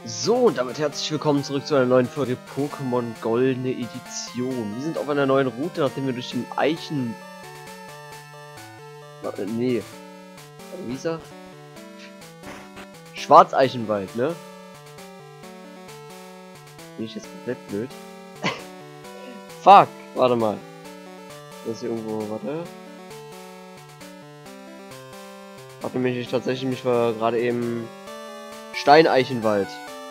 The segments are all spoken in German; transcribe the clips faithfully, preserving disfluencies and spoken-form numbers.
So, und damit herzlich willkommen zurück zu einer neuen Folge Pokémon Goldene Edition. Wir sind auf einer neuen Route, nachdem wir durch den Eichen... Äh, nee. Warte, wie ist er? Schwarzeichenwald, ne? Bin ich jetzt komplett blöd? Fuck! Warte mal. Das ist hier irgendwo... Warte. Warte mich, ich tatsächlich mich war gerade eben... Steineichenwald.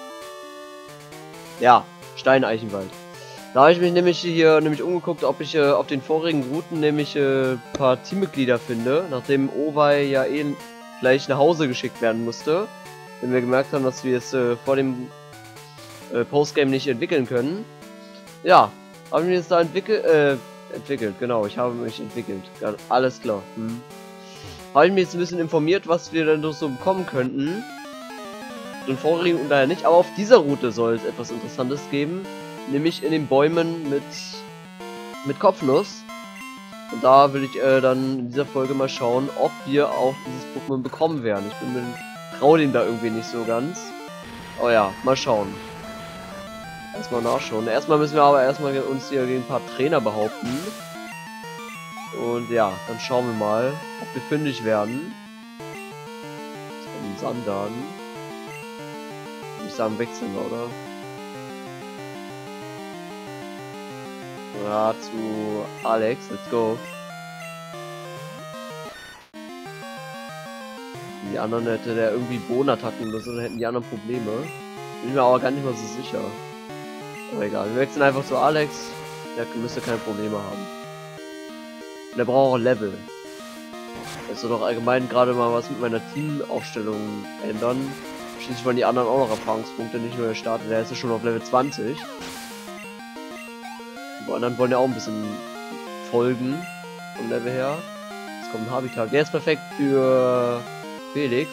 Ja, Steineichenwald. Da habe ich mich nämlich hier nämlich umgeguckt, ob ich äh, auf den vorigen Routen nämlich ein äh, paar Teammitglieder finde, nachdem Owei ja eh gleich nach Hause geschickt werden musste, wenn wir gemerkt haben, dass wir es äh, vor dem äh, Postgame nicht entwickeln können. Ja, habe ich mich jetzt da entwickelt, äh, entwickelt, genau, ich habe mich entwickelt, ja, alles klar. Hm. Habe ich mich jetzt ein bisschen informiert, was wir denn so bekommen könnten. Den vorigen und daher nicht, aber auf dieser Route soll es etwas Interessantes geben, nämlich in den Bäumen mit mit Kopfnuss. Und da will ich äh, dann in dieser Folge mal schauen, ob wir auch dieses Pokémon bekommen werden. Ich bin mir trau dem da irgendwie nicht so ganz. Oh ja, mal schauen. Erstmal nachschauen. Erstmal müssen wir aber erstmal uns hier gegen ein paar Trainer behaupten. Und ja, dann schauen wir mal, ob wir fündig werden. Das ist Sandan. Ich sagen, wechseln wir, oder? Ja, zu Alex, let's go. Die anderen hätte der irgendwie Bohnenattacken oder so, dann hätten die anderen Probleme. Bin ich mir aber gar nicht mal so sicher. Aber egal, wir wechseln einfach zu Alex. Der müsste keine Probleme haben. Und der braucht auch Level. Das soll doch allgemein gerade mal was mit meiner Teamaufstellung ändern. Schließlich wollen die anderen auch noch Erfahrungspunkte, nicht nur der Starter, der ist ja schon auf Level zwanzig. Die anderen wollen ja auch ein bisschen folgen vom Level her. Jetzt kommt ein Habitat. Der ist perfekt für Felix.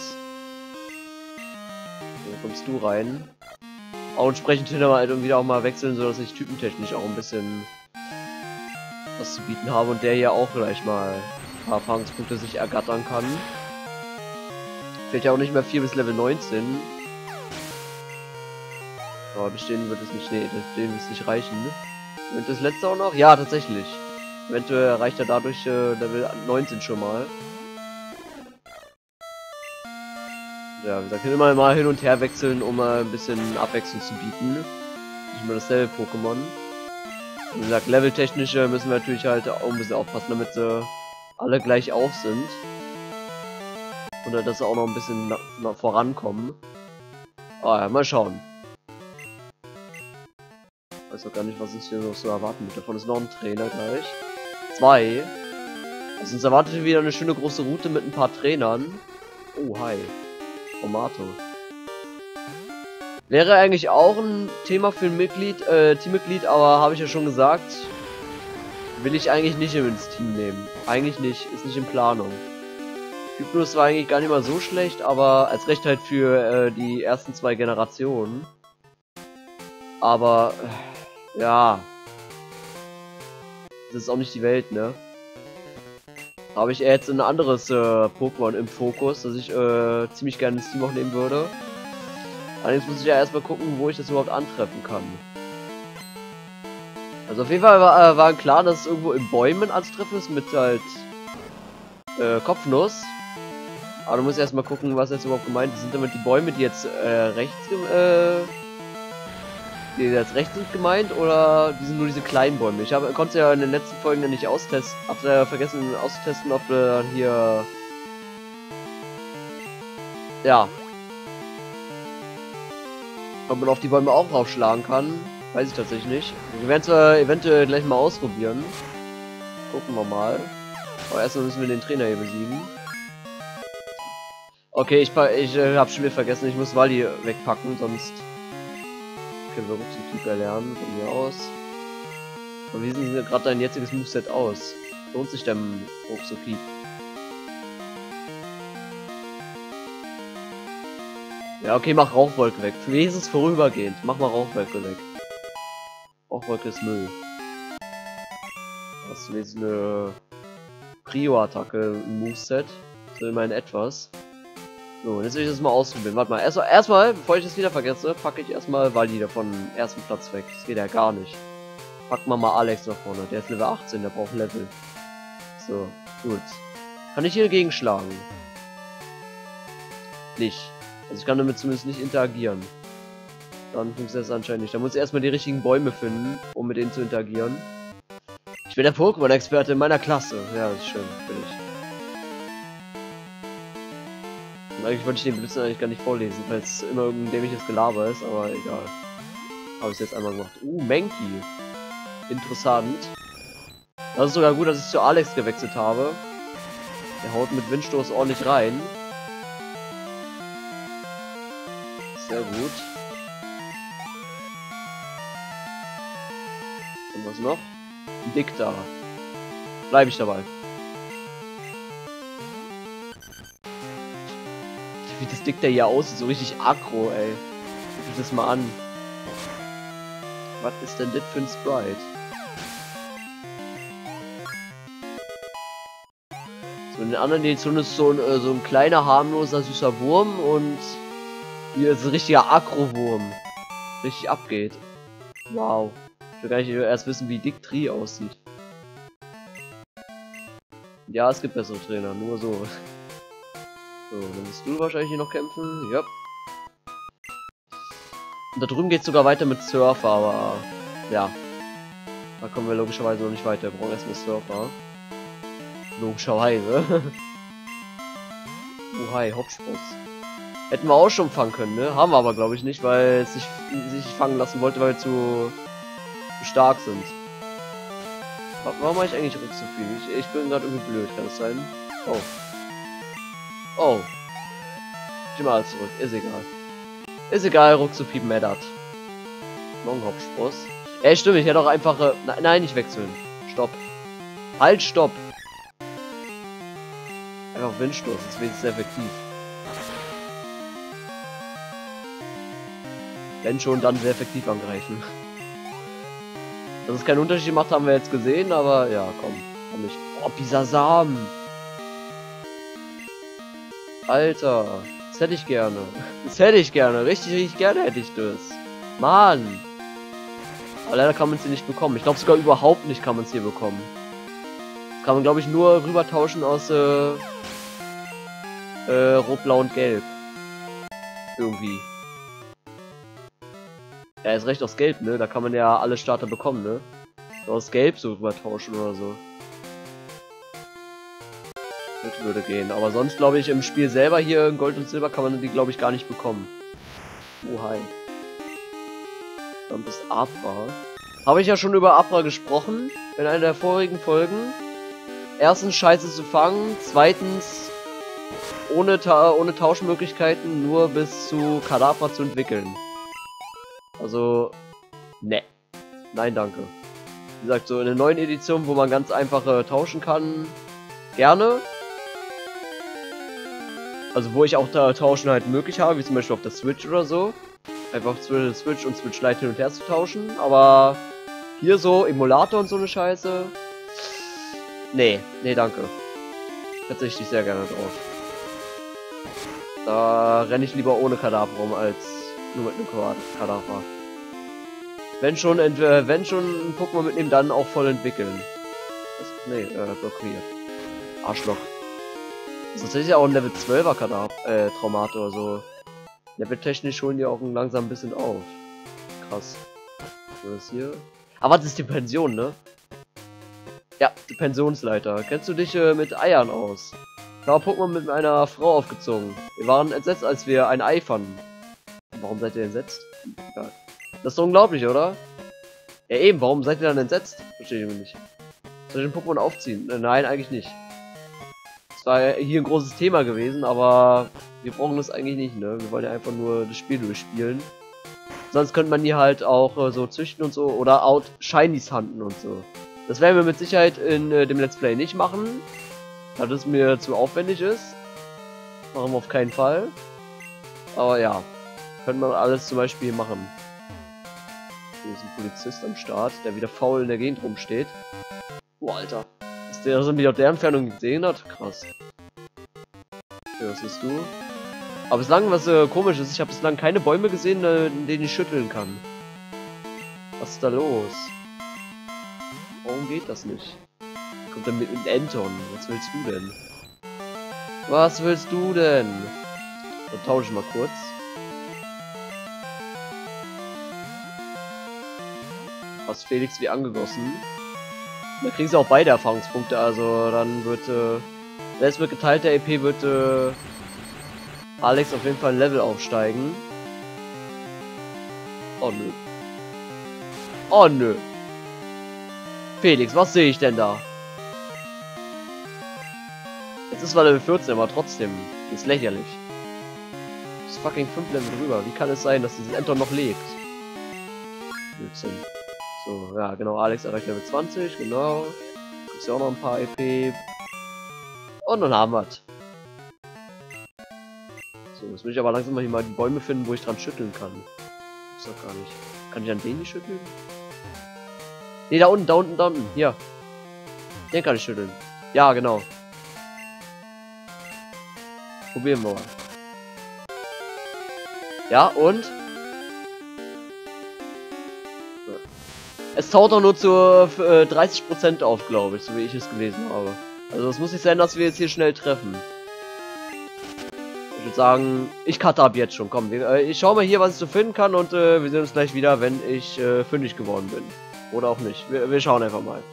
Dann kommst du rein. Auch entsprechend hinterher halt wieder auch mal wechseln, sodass ich typentechnisch auch ein bisschen was zu bieten habe und der hier auch gleich mal ein paar Erfahrungspunkte sich ergattern kann. Fehlt ja auch nicht mehr viel bis Level neunzehn. Aber bis denen wird es nicht, nee, denen wird es nicht reichen. Und das letzte auch noch? Ja, tatsächlich. Eventuell erreicht er dadurch äh, Level neunzehn schon mal. Ja, wie gesagt, immer mal hin und her wechseln, um mal ein bisschen Abwechslung zu bieten. Nicht immer dasselbe Pokémon. Wie gesagt, leveltechnisch äh, müssen wir natürlich halt auch ein bisschen aufpassen, damit sie alle gleich auf sind. Oder dass sie auch noch ein bisschen nach, nach vorankommen. Ah ja, mal schauen. Ich weiß auch gar nicht, was uns hier noch so erwarten wird. Davon ist noch ein Trainer gleich. Zwei. Also uns erwartet wieder eine schöne große Route mit ein paar Trainern. Oh, hi. Tomato. Wäre eigentlich auch ein Thema für ein Mitglied, äh, Teammitglied, aber habe ich ja schon gesagt, will ich eigentlich nicht ins Team nehmen. Eigentlich nicht, ist nicht in Planung. Hypnos war eigentlich gar nicht mal so schlecht, aber als recht halt für äh, die ersten zwei Generationen. Aber, äh, ja. Das ist auch nicht die Welt, ne? Da habe ich eher jetzt ein anderes äh, Pokémon im Fokus, das ich äh, ziemlich gerne ins Team auch nehmen würde. Allerdings muss ich ja erstmal gucken, wo ich das überhaupt antreffen kann. Also auf jeden Fall war, äh, war klar, dass es irgendwo in Bäumen anzutreffen ist mit halt äh, Kopfnuss. Aber du musst erstmal gucken, was jetzt überhaupt gemeint ist. Sind damit die Bäume, die jetzt äh, rechts äh, die jetzt rechts sind gemeint, oder die sind nur diese kleinen Bäume? Ich habe konnte ja in den letzten Folgen ja nicht austesten. Habt ihr ja vergessen auszutesten, ob wir hier ja ob man auf die Bäume auch raufschlagen kann. Weiß ich tatsächlich nicht. Wir werden es äh, eventuell gleich mal ausprobieren. Gucken wir mal. Aber erstmal müssen wir den Trainer hier besiegen. Okay, ich, ich äh, habe schon wieder vergessen, ich muss Wally wegpacken, sonst können wir Ruckzuck erlernen, von mir aus. Aber wie sieht gerade dein jetziges Moveset aus? Lohnt sich denn Ruckzuck? Ja, okay, mach Rauchwolke weg. Für wenigstens vorübergehend. Mach mal Rauchwolke weg. Rauchwolke ist Müll. Das ist wenigstens eine Prio-Attacke im Moveset. So immerhin etwas. So, jetzt will ich das mal ausprobieren. Warte mal, erstmal, erstmal, bevor ich das wieder vergesse, packe ich erstmal Wally von ersten Platz weg. Das geht ja gar nicht. Packen wir mal Alex nach vorne. Der ist Level achtzehn, der braucht Level. So, gut. Kann ich hier dagegen schlagen? Nicht. Also ich kann damit zumindest nicht interagieren. Dann funktioniert das anscheinend nicht. Da muss ich erstmal die richtigen Bäume finden, um mit denen zu interagieren. Ich bin der Pokémon-Experte in meiner Klasse. Ja, das ist schön, bin ich. Und eigentlich wollte ich den Blitz eigentlich gar nicht vorlesen, weil es immer irgendein dämliches Gelaber ist, aber egal. Habe ich jetzt einmal gemacht. Uh, Mankey. Interessant. Das ist sogar gut, dass ich zu Alex gewechselt habe. Der haut mit Windstoß ordentlich rein. Sehr gut. Und was noch? Dicta. Bleibe ich dabei. Wie das Dicta hier aussieht, so richtig aggro, ey. Guck dich das mal an. Was ist denn das für ein Sprite? So, in den anderen Editionen ist so ein, äh, so ein kleiner, harmloser, süßer Wurm und hier ist ein richtiger Aggro-Wurm. Richtig abgeht. Wow. Ich will gar nicht erst wissen, wie Dick Tree aussieht. Ja, es gibt bessere Trainer, nur so. So, dann musst du wahrscheinlich hier noch kämpfen. Ja. Und da drüben geht es sogar weiter mit Surfer, aber ja. Da kommen wir logischerweise noch nicht weiter. Wir brauchen erstmal Surfer. Logischerweise. Oh hi, Hauptspross. Hätten wir auch schon fangen können, ne? Haben wir aber glaube ich nicht, weil es sich, sich fangen lassen wollte, weil wir zu, zu stark sind. Warum mache ich eigentlich ruck so viel? Ich, ich bin gerade irgendwie blöd, kann das sein? Oh. Oh. Ich geh mal alles zurück, ist egal. Ist egal, ruck so viel mattert. Noch ein Hauptspross. Ey, stimmt, ich hätte auch einfach... Äh, ne, nein, nicht wechseln. Stopp. Halt, stopp. Einfach Windstoß, das ist wenigstens effektiv. Wenn schon, dann sehr effektiv angreifen. Dass es keinen Unterschied macht, haben wir jetzt gesehen, aber ja, komm. Komm nicht. Oh, dieser Samen. Alter. Das hätte ich gerne. Das hätte ich gerne. Richtig, richtig gerne hätte ich das. Mann. Aber leider kann man es hier nicht bekommen. Ich glaube sogar überhaupt nicht kann man es hier bekommen. Das kann man, glaube ich, nur rüber tauschen aus äh, äh, Rot, Blau und Gelb. Irgendwie. Ja, ist recht aus Gelb, ne? Da kann man ja alle Starter bekommen, ne? Aus Gelb so rübertauschen oder so. Das würde gehen. Aber sonst glaube ich im Spiel selber hier in Gold und Silber kann man die glaube ich gar nicht bekommen. Oh hi. Dann ist Abra. Habe ich ja schon über Abra gesprochen in einer der vorigen Folgen. Erstens scheiße zu fangen, zweitens ohne, Ta ohne Tauschmöglichkeiten nur bis zu Kadabra zu entwickeln. Also, ne. Nein, danke. Wie gesagt, so in der neuen Edition, wo man ganz einfach äh, tauschen kann, gerne. Also wo ich auch da Tauschen halt möglich habe, wie zum Beispiel auf der Switch oder so. Einfach zwischen Switch und Switch Lite hin und her zu tauschen. Aber hier so Emulator und so eine Scheiße. Nee, nee, danke. Verzichte ich sehr gerne drauf. Da renne ich lieber ohne Kadabra rum als nur mit einem Kadabra. Wenn schon, entweder, wenn schon ein Pokémon mitnehmen, dann auch voll entwickeln. Das, nee, äh, blockiert. Arschloch. Das ist tatsächlich auch ein Level zwölfer Kadabra, äh, Traumate oder so. Leveltechnisch holen die auch langsam ein bisschen auf. Krass. Was ist hier? Aber das ist die Pension, ne? Ja, die Pensionsleiter. Kennst du dich äh, mit Eiern aus? Da war Pokémon mit einer Frau aufgezogen. Wir waren entsetzt, als wir ein Ei fanden. Warum seid ihr entsetzt? Egal. Das ist doch unglaublich, oder? Ja eben, warum seid ihr dann entsetzt? Verstehe ich nicht. Soll ich den Pokémon aufziehen? Äh, nein, eigentlich nicht. Das war hier ein großes Thema gewesen, aber wir brauchen das eigentlich nicht, ne? Wir wollen ja einfach nur das Spiel durchspielen. Sonst könnte man hier halt auch äh, so züchten und so oder out Shinies hunten und so. Das werden wir mit Sicherheit in äh, dem Let's Play nicht machen, da das mir zu aufwendig ist. Machen wir auf keinen Fall. Aber ja, könnte man alles zum Beispiel machen. Hier ist ein Polizist am Start, der wieder faul in der Gegend rumsteht. Oh, Alter. Dass der so mich auf der Entfernung gesehen hat? Krass. Okay, was bist du? Aber bislang, was äh, komisch ist, ich habe bislang keine Bäume gesehen, äh, in denen ich schütteln kann. Was ist da los? Warum geht das nicht? Kommt da mit einem Enton. Was willst du denn? Was willst du denn? Dann tausche ich mal kurz. Was Felix wie angegossen. Da kriegen sie auch beide Erfahrungspunkte, also dann wird, äh, selbst mit geteilter E P wird, äh, Alex auf jeden Fall ein Level aufsteigen. Oh nö. Oh nö. Felix, was sehe ich denn da? Jetzt ist zwar Level vierzehn, aber trotzdem. Ist lächerlich. Das ist fucking fünf Level drüber. Wie kann es sein, dass dieses Enton noch lebt? vierzehn. So, ja, genau. Alex erreicht Level zwanzig, genau. Ist ja auch noch ein paar E P. Und dann haben wir es. So, jetzt will ich aber langsam mal hier mal die Bäume finden, wo ich dran schütteln kann. Ist doch gar nicht. Kann ich an den nicht schütteln? Ne, da unten, da unten, da unten. Hier. Den kann ich schütteln. Ja, genau. Probieren wir mal. Ja, und? Es taucht auch nur zu äh, dreißig Prozent auf, glaube ich, so wie ich es gelesen habe. Also es muss nicht sein, dass wir jetzt hier schnell treffen. Ich würde sagen, ich cutte ab jetzt schon. Komm, wir, äh, ich schaue mal hier, was ich so finden kann und äh, wir sehen uns gleich wieder, wenn ich äh, fündig geworden bin. Oder auch nicht. Wir, wir schauen einfach mal.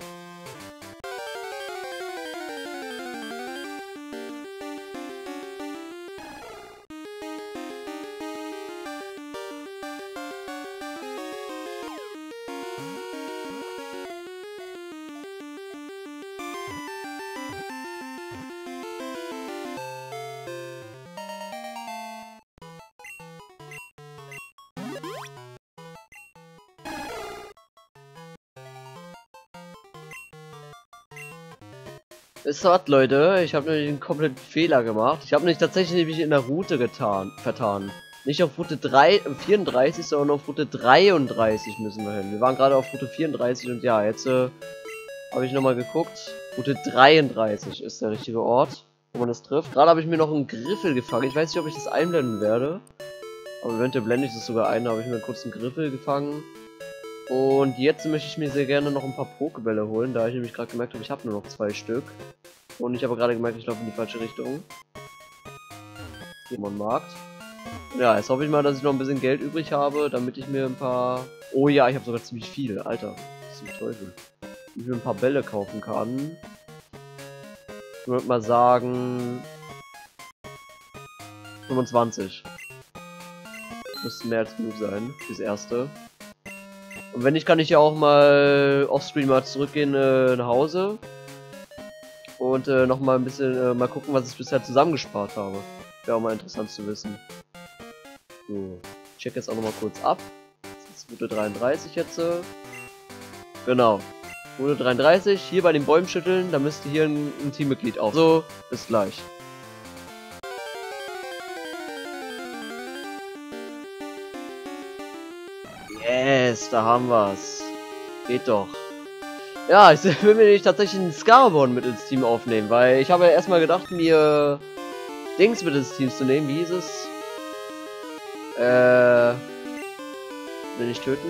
Es hat, Leute, ich habe nämlich einen kompletten Fehler gemacht. Ich habe nämlich tatsächlich nämlich in der Route getan, vertan. Nicht auf Route drei, vierunddreißig, sondern auf Route dreiunddreißig müssen wir hin. Wir waren gerade auf Route vierunddreißig und ja, jetzt äh, habe ich nochmal geguckt. Route dreiunddreißig ist der richtige Ort, wo man das trifft. Gerade habe ich mir noch einen Griffel gefangen. Ich weiß nicht, ob ich das einblenden werde. Aber eventuell blende ich das sogar ein. Da habe ich mir kurz einen Griffel gefangen. Und jetzt möchte ich mir sehr gerne noch ein paar Pokebälle holen, da ich nämlich gerade gemerkt habe, ich habe nur noch zwei Stück. Und ich habe gerade gemerkt, ich laufe in die falsche Richtung. Pokémon-Markt. Ja, jetzt hoffe ich mal, dass ich noch ein bisschen Geld übrig habe, damit ich mir ein paar... Oh ja, ich habe sogar ziemlich viel, Alter. Das ist ein Teufel. Ich mir ein paar Bälle kaufen kann. Ich würde mal sagen... fünfundzwanzig. Müsste mehr als genug sein, fürs Erste. Und wenn nicht, kann ich ja auch mal offscreen mal zurückgehen äh, nach Hause. Und äh, noch mal ein bisschen äh, mal gucken, was ich bisher zusammengespart habe. Wäre auch mal interessant zu wissen. So, ich check jetzt auch noch mal kurz ab. Das ist Route dreiunddreißig jetzt. Äh. Genau. Route dreiunddreißig, hier bei den Bäumen schütteln, da müsste hier ein, ein Teammitglied auf. So, bis gleich. Yes, da haben wir's. Geht doch. Ja, ich will mir nicht tatsächlich einen Scarborn mit ins Team aufnehmen, weil ich habe ja erstmal gedacht, mir Dings mit ins Team zu nehmen. Wie hieß es? Äh. Will ich töten?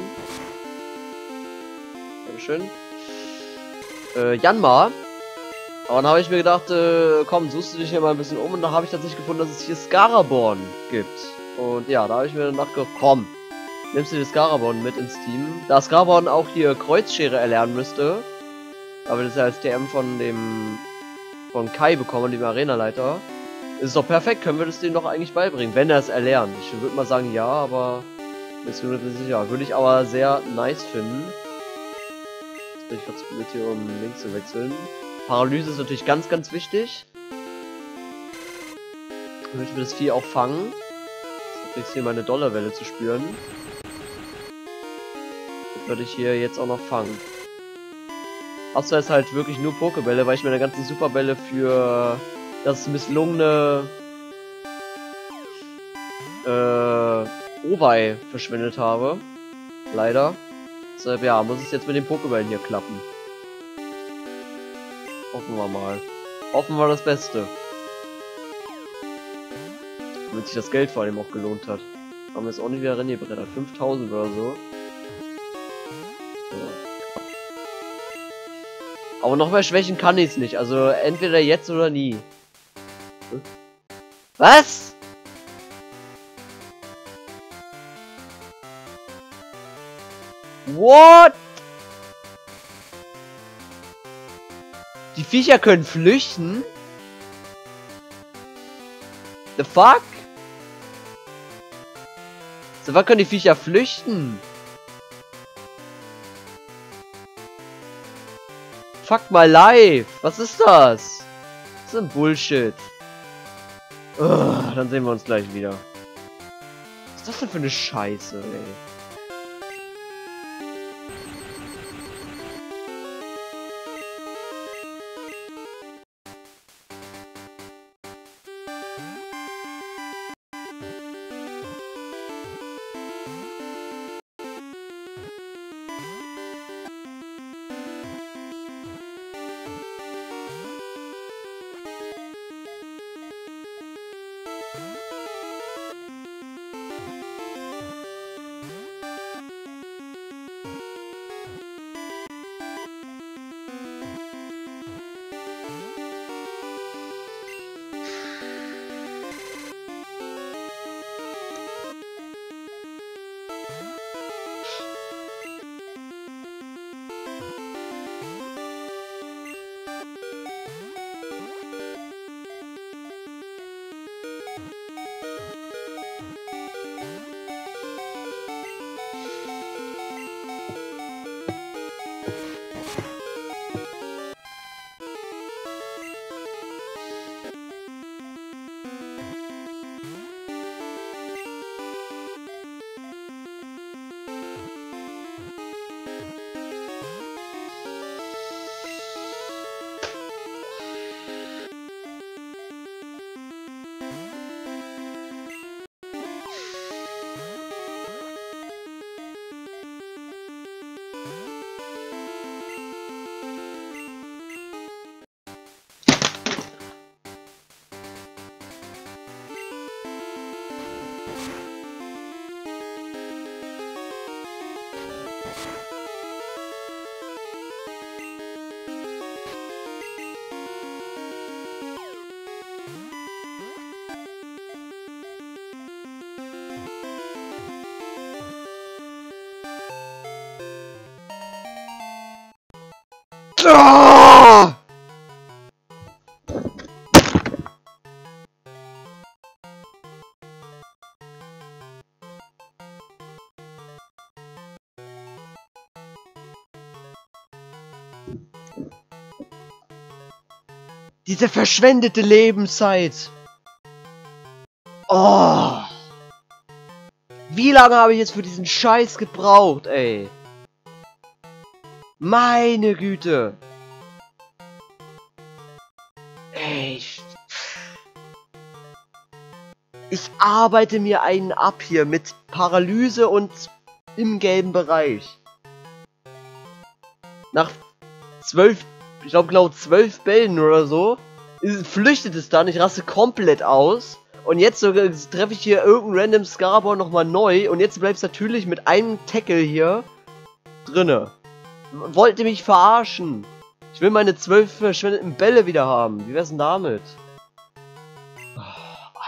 Dankeschön. Äh, Janma. Aber dann habe ich mir gedacht, äh, komm, suchst du dich hier mal ein bisschen um und da habe ich tatsächlich gefunden, dass es hier Scaraborn gibt. Und ja, da habe ich mir danach gedacht, komm, nimmst du den Scaraborn mit ins Team. Da Scaraborn auch hier Kreuzschere erlernen müsste, aber das ist ja als T M von dem von Kai bekommen, dem Arenaleiter, ist es doch perfekt, können wir das dem doch eigentlich beibringen, wenn er es erlernt. Ich würde mal sagen ja, aber ist mir nicht sicher. Würde ich aber sehr nice finden. Jetzt bin ich verzweifelt hier, um links zu wechseln. Paralyse ist natürlich ganz, ganz wichtig. Damit wir das Vieh auch fangen. Ich kriegst hier meine Dollarwelle zu spüren. Würde ich hier jetzt auch noch fangen. Außer es halt wirklich nur Pokebälle, weil ich meine ganzen Superbälle für das misslungene äh, Owei verschwendet habe. Leider. Deshalb ja, muss es jetzt mit den Pokebällen hier klappen. Hoffen wir mal. Hoffen wir das Beste. Damit sich das Geld vor allem auch gelohnt hat. Haben wir jetzt auch nicht wieder reingebrettert. fünftausend oder so. Ja. Aber noch mehr schwächen kann ich es nicht. Also entweder jetzt oder nie. Was? What? Die Viecher können flüchten? The fuck? So, wann können die Viecher flüchten? Fuck my life. Was ist das? Das ist ein Bullshit. Ugh, dann sehen wir uns gleich wieder. Was ist das denn für eine Scheiße, ey? Ah! Diese verschwendete Lebenszeit. Oh. Wie lange habe ich jetzt für diesen Scheiß gebraucht, ey? Meine Güte. Ey. Ich, ich arbeite mir einen ab hier mit Paralyse und im gelben Bereich. Nach zwölf, ich glaube genau zwölf Bällen oder so, ist, flüchtet es dann, ich raste komplett aus. Und jetzt so, treffe ich hier irgendeinen random Scarbor nochmal neu. Und jetzt bleibst du natürlich mit einem Tackle hier drinne. Wollt ihr mich verarschen? Ich will meine zwölf verschwendeten Bälle wieder haben. Wie wär's denn damit? Oh,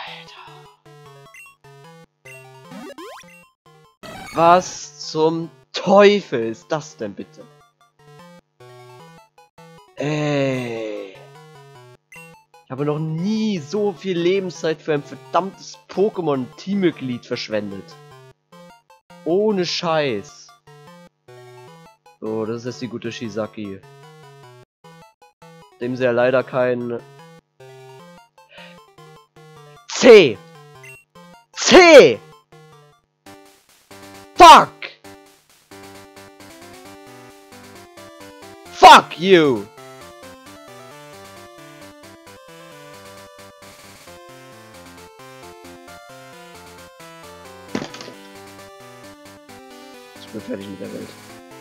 Alter. Was zum Teufel ist das denn bitte? Ey. Ich habe noch nie so viel Lebenszeit für ein verdammtes Pokémon-Teammitglied verschwendet. Ohne Scheiß. So, das ist jetzt die gute Shisaki. Dem sie ja leider kein... C! C! Fuck! Fuck you! Ich bin fertig mit der Welt.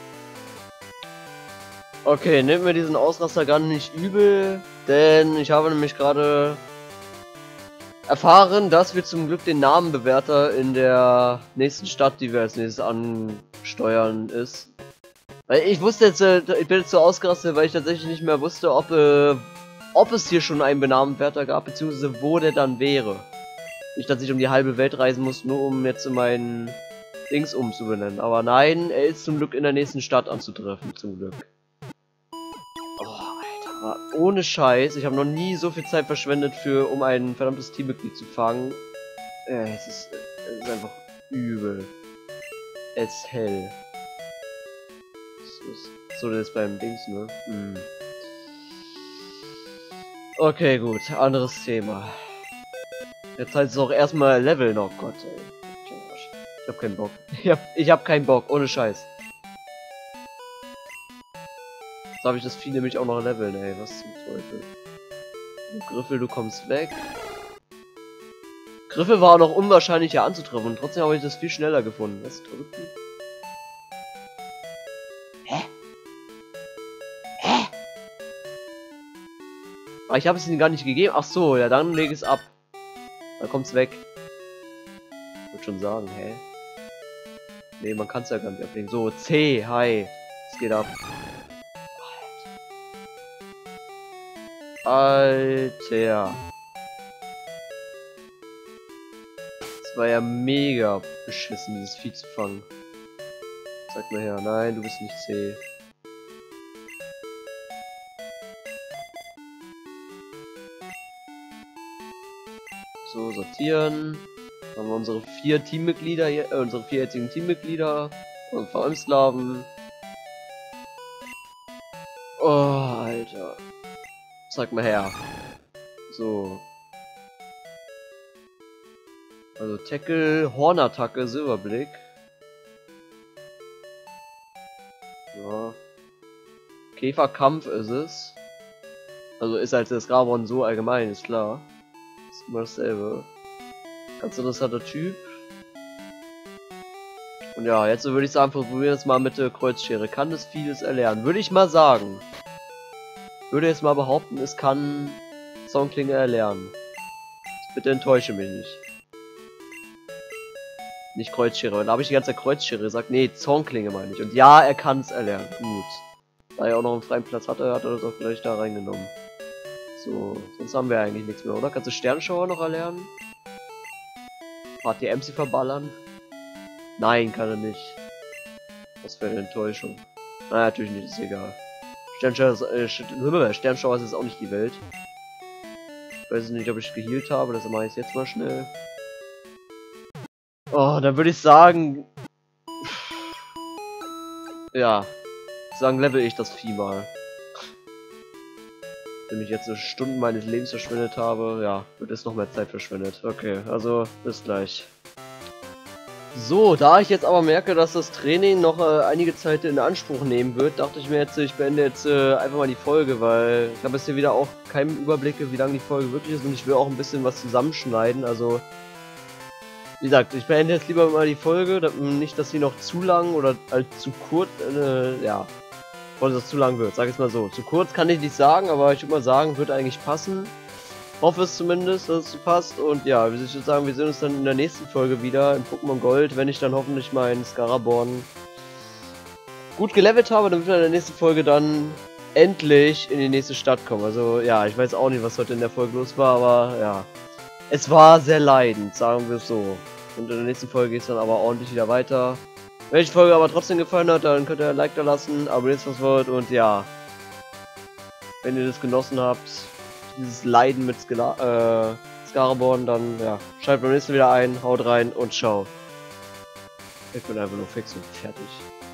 Okay, nehmt mir diesen Ausraster gar nicht übel, denn ich habe nämlich gerade erfahren, dass wir zum Glück den Namenbewerter in der nächsten Stadt, die wir als nächstes ansteuern, ist. Weil ich wusste jetzt, äh, ich bin jetzt so ausgerastet, weil ich tatsächlich nicht mehr wusste, ob, äh, ob es hier schon einen Namenbewerter gab, beziehungsweise wo der dann wäre. Nicht, dass ich um die halbe Welt reisen muss, nur um jetzt meinen Dings umzubenennen. Aber nein, er ist zum Glück in der nächsten Stadt anzutreffen, zum Glück. Oh, Alter, ohne Scheiß, ich habe noch nie so viel Zeit verschwendet für, um ein verdammtes Teammitglied zu fangen. Äh, es ist, es ist einfach übel. Es ist hell. So, das ist beim Dings, ne? Hm. Okay, gut, anderes Thema. Jetzt heißt es auch erstmal leveln, oh Gott, ey. Ich hab keinen Bock. Ich hab, ich hab keinen Bock, ohne Scheiß. Jetzt habe ich das Vieh nämlich auch noch leveln, ey. Was zum Teufel. Griffel, du kommst weg. Griffel war auch noch unwahrscheinlicher anzutreffen und trotzdem habe ich das viel schneller gefunden. Was drücken? Hä? Hä? Aber ich habe es ihnen gar nicht gegeben. Ach so, ja, dann leg es ab. Dann kommt's weg. Ich würde schon sagen, hä? Nee, man kann es ja gar nicht ablegen. So, C, hi. Es geht ab. Alter. Das war ja mega beschissen, dieses Vieh zu fangen. Sag mir her, nein, du bist nicht C. So, sortieren. Dann haben wir unsere vier Teammitglieder, hier, äh, unsere vier jetzigen Teammitglieder. Und vor allem Slaven. Oh, Alter. Sag mal her. So. Also Tackle, Hornattacke, Silberblick. Ja. Käferkampf ist es. Also ist halt das Grabon so allgemein, ist klar. Ist immer dasselbe. Ganz interessanter Typ. Und ja, jetzt würde ich sagen, probieren wir es mal mit der Kreuzschere. Kann das vieles erlernen? Würde ich mal sagen. Würde jetzt mal behaupten, es kann Songklinge erlernen. Bitte enttäusche mich nicht. Nicht Kreuzschere. Da habe ich die ganze Zeit Kreuzschere gesagt. Nee, Songklinge meine ich. Und ja, er kann es erlernen. Gut. Da er auch noch einen freien Platz hatte, hat er das auch gleich da reingenommen. So, sonst haben wir eigentlich nichts mehr, oder? Kannst du Sternschauer noch erlernen? H T M sie verballern? Nein, kann er nicht. Was für eine Enttäuschung. Na, natürlich nicht, ist egal. Sternschauer ist, äh, Sternschauer ist auch nicht die Welt. Ich weiß nicht, ob ich gehealt habe, das mache ich jetzt mal schnell. Oh, dann würde ich sagen... Ja. Sagen, level ich das Vieh mal. Wenn ich jetzt so Stunden meines Lebens verschwendet habe, ja, wird es noch mehr Zeit verschwendet. Okay, also bis gleich. So, da ich jetzt aber merke, dass das Training noch äh, einige Zeit in Anspruch nehmen wird, dachte ich mir jetzt, ich beende jetzt äh, einfach mal die Folge, weil ich habe jetzt hier wieder auch keinen Überblick, wie lang die Folge wirklich ist und ich will auch ein bisschen was zusammenschneiden, also wie gesagt, ich beende jetzt lieber mal die Folge, da, nicht, dass sie noch zu lang oder halt zu kurz, äh, ja, oder dass es zu lang wird, sag ich mal so. Zu kurz kann ich nicht sagen, aber ich würde mal sagen, wird eigentlich passen. Hoffe es zumindest, dass es so passt. Und ja, ich würde sagen, wir sehen uns dann in der nächsten Folge wieder in Pokémon Gold, wenn ich dann hoffentlich meinen Scaraborn gut gelevelt habe, damit wir in der nächsten Folge dann endlich in die nächste Stadt kommen. Also ja, ich weiß auch nicht, was heute in der Folge los war, aber ja. Es war sehr leidend, sagen wir es so. Und in der nächsten Folge geht es dann aber ordentlich wieder weiter. Wenn euch die Folge aber trotzdem gefallen hat, dann könnt ihr ein Like da lassen, abonniert, was wollt und ja. Wenn ihr das genossen habt, dieses Leiden mit Skala äh, Scaraborn, dann ja, schaltet beim nächsten wieder ein, haut rein und ciao. Ich bin einfach nur fix und fertig.